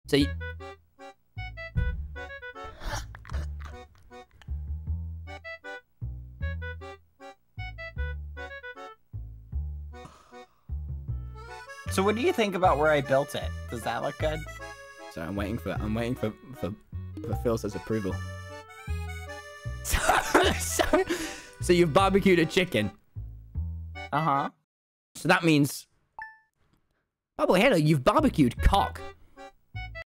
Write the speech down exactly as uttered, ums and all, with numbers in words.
So you... So what do you think about where I built it? Does that look good? So I'm waiting for I'm waiting for for, for Phil's approval. So, so, so you've barbecued a chicken. Uh-huh. So that means BadBoyHalo, you've barbecued cock.